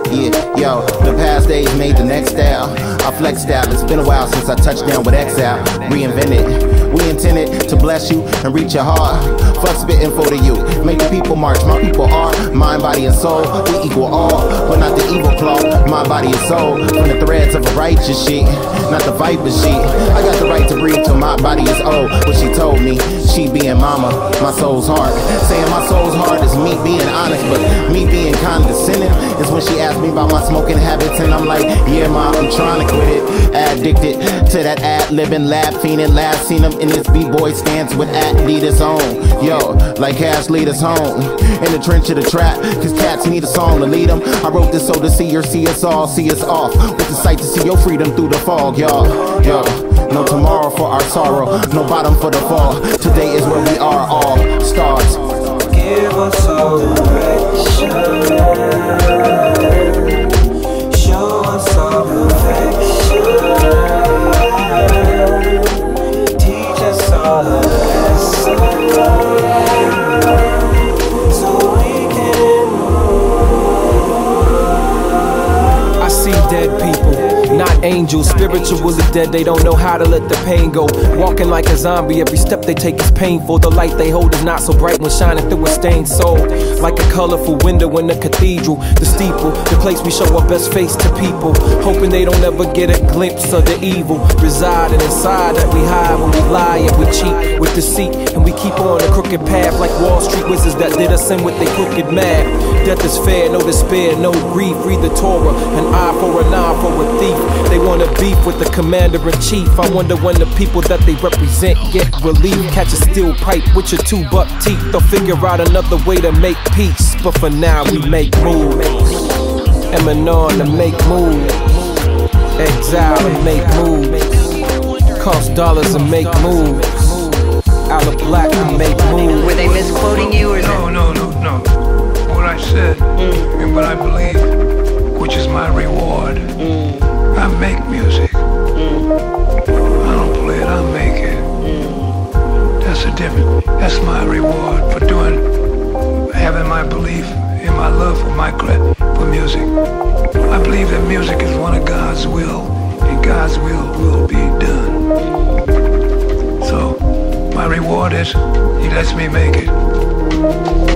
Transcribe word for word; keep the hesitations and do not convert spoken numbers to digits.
Yeah, yo, the past days made the next style. I flex style, it's been a while since I touched down with Exile. Reinvented, we intended to bless you and reach your heart. Fuck spitting for the youth, make the people march. My people are mind, body, and soul. We equal all, but not the evil claw. My body and soul, from the threads of a righteous sheet, not the viper sheet. I got the right to breathe till my body is old. What she told me, she being mama, my soul's heart. Saying my soul's heart is me being honest, but me being condescending is when she asked me about my smoking habits, and I'm like, yeah, mom, I'm trying to quit it. Addicted to that ad-libbing, lab fiending. Last seen him in his b-boy stance with Adidas on. Yo, like Cash lead us home in the trench of the trap, cause cats need a song to lead them. I wrote this so the seer see us all, see us off with the sight to see your freedom through the fog, y'all. Yo, no tomorrow for our sorrow, no bottom for the fall. Today is where we are, all stars. Give us all direction, show us all perfection, teach us all a lesson, so we can move. I see dead people, not angels. Spiritually dead, they don't know how to let the pain go. Walking like a zombie, every step they take is painful. The light they hold is not so bright when shining through a stained soul. Like a colorful window in the cathedral, the steeple, the place we show our best face to people, hoping they don't ever get a glimpse of the evil residing inside that we hide when we lie and we cheat with deceit, and we keep on a crooked path like Wall Street wizards that did us in with their crooked math. Death is fair, no despair, no grief. Read the Torah, an eye for an eye for a thief. They wanna beef with the commander-in-chief. I wonder when the people that they represent get relief. Catch a steel pipe with your two buck teeth. They'll figure out another way to make peace, but for now we make moves. Eminem to make moves, Exile to make moves, cost dollars to make moves, Out of Black to make moves. Were they misquoting you or no? No, no, no, no. What I said mm. and what I believe, which is my reward. Mm. I make music. Mm. I don't play it, I make it. Mm. That's the difference. That's my reward for doing, having my belief in my love for my for music. I believe that music is one of God's will, and God's will will be done. So my reward is He lets me make it.